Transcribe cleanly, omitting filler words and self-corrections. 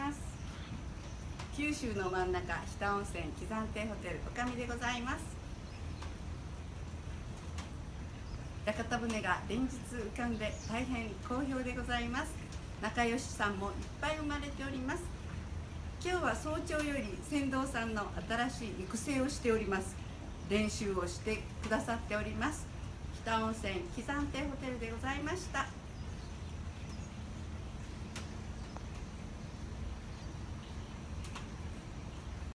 ます。九州の真ん中、日田温泉喜山亭ホテル女将でございます。屋形船が連日浮かんで大変好評でございます。仲良しさんもいっぱい生まれております。今日は早朝より船頭さんの新しい育成をしております。練習をしてくださっております。日田温泉喜山亭ホテルでございました。